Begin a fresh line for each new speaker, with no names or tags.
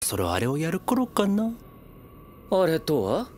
そろあれをやる頃かな。
あれとは？